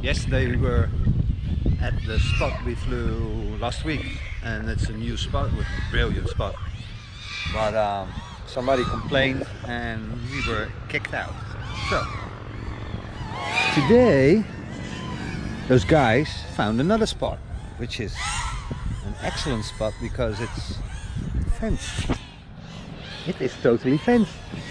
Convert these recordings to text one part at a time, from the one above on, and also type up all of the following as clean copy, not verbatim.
Yesterday we were at the spot we flew last week, and it's a new spot with a brilliant spot. But somebody complained and we were kicked out. So today those guys found another spot, which is an excellent spot because it's fenced. It is totally fenced.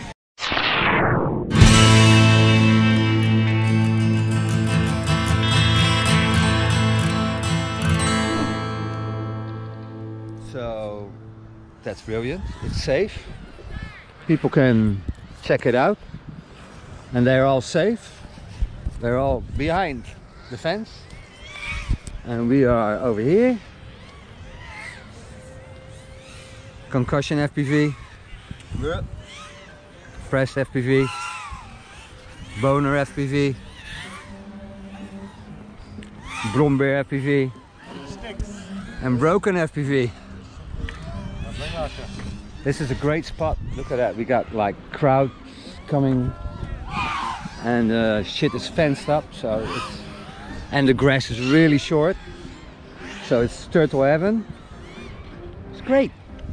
So that's brilliant. It's safe. People can check it out, and they're all safe. They're all behind the fence, and we are over here. Concussion FPV, Press FPV, Boner FPV, Brombeer FPV, and Broken FPV. This is a great spot. Look at that. We got like crowd coming, and shit is fenced up, so it's, and the grass is really short, so it's turtle heaven. It's great.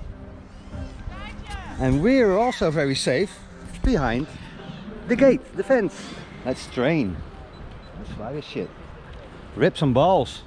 And we're also very safe behind the gate, the fence. Let's train. Let's fly this shit. Rip some balls.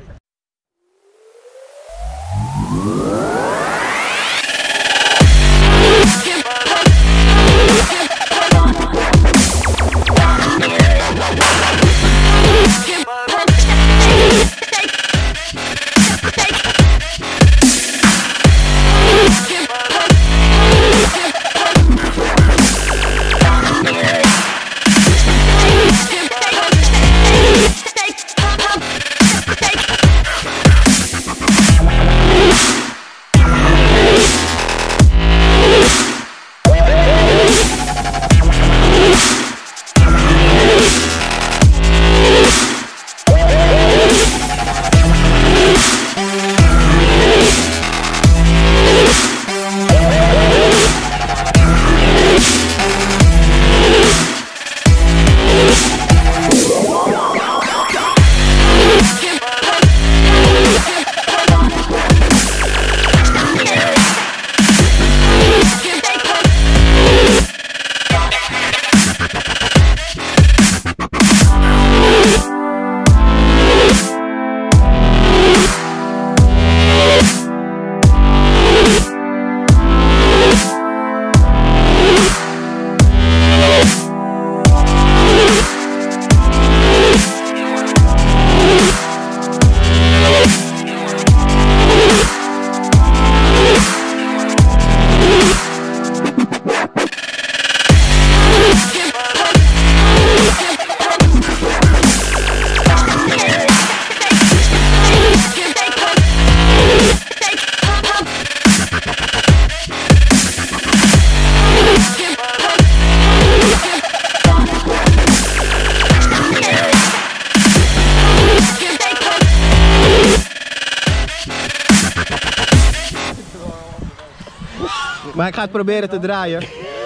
Maar ik ga het proberen te draaien.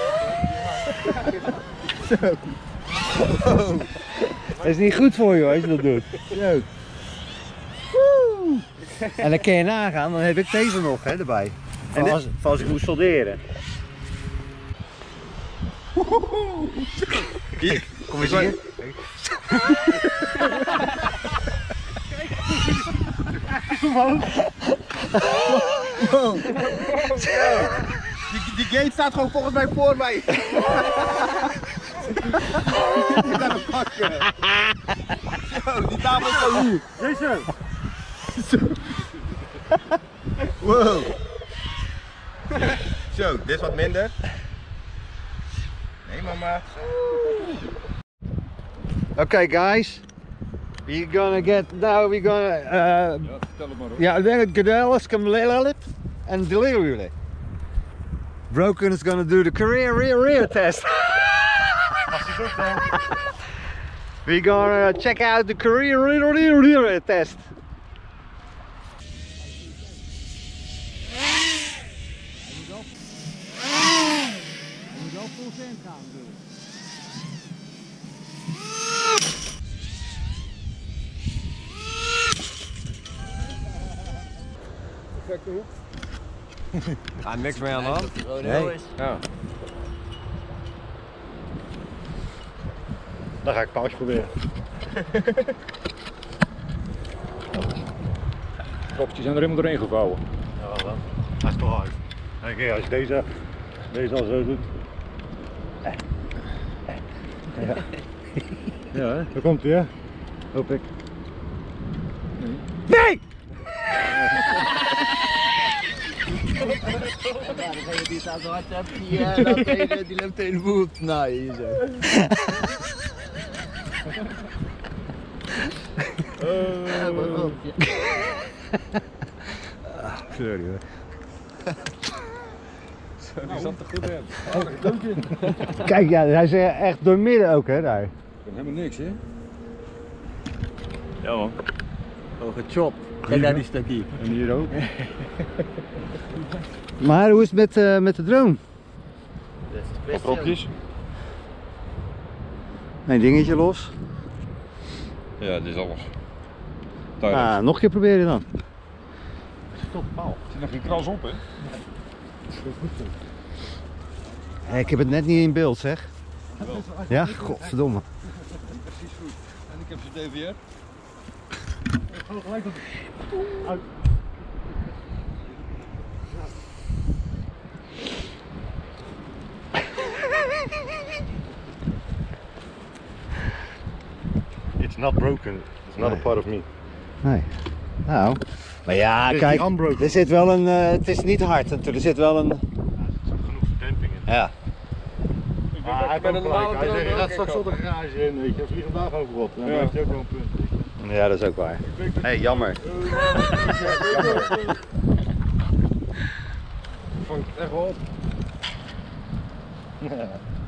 Zo. Wow. Dat is niet goed voor je als je dat doet. Zo. En dan kun je nagaan, dan heb ik deze nog erbij. En als ik moet solderen. Kijk, kom eens hier. Wow. Die gate staat gewoon volgens mij voor mij. Ik kan hem pakken. Zo, die tafel is van hier. Deze. Wow. Zo, dit is wat minder. Nee mama. Okay guys, we're gonna get, now we're gonna and delivery. Broken is gonna do the career rear test. We're gonna check out the career rear test. perfecte hoek. Ah, niks meer aan de hand. Nee. Ja. Dan ga ik pauze proberen. Kopjes zijn er helemaal doorheen gevouwen. Ja, wel. Dat is toch hard. Kijk, als je deze al zo doet. Ja. Ja, hè? Daar komt hij, hè? Hoop ik. Nee! Degene die het aan zo hard hebt, die loopt de hele boel te naaien hier zo. Sorry hoor. Die zat er goed in. Kijk, ja, hij is echt door midden ook, hè, daar. Ik heb helemaal niks, hè? Ja, man. Oh, gechopt. Kijk naar die stukje. En hier ook. Maar hoe is het met de drone? Wat propjes? Een dingetje los. Ja, dit is alles. Nog een keer proberen dan. Stop, paal. Er zit nog geen kras op, hè? Ik heb het net niet in beeld, zeg. Ja, godverdomme. Precies goed. En ik heb zijn DVR. It's not broken. It's not a part of me. Nee. Nou. Maar ja, Dit is kijk. die unbroken. Er zit wel een. Het is niet hard natuurlijk. Er zit wel een. Er zit genoeg verdemping in. Ja. Hij heeft ook gelijk. Hij zegt, je gaat straks op. op de garage in, weet je. Vlieg hem daar gewoon verrot. Dan Ja. heeft hij ook wel een punt. Weet je. Ja, dat is ook waar. Hey, jammer. Vangt echt wel op.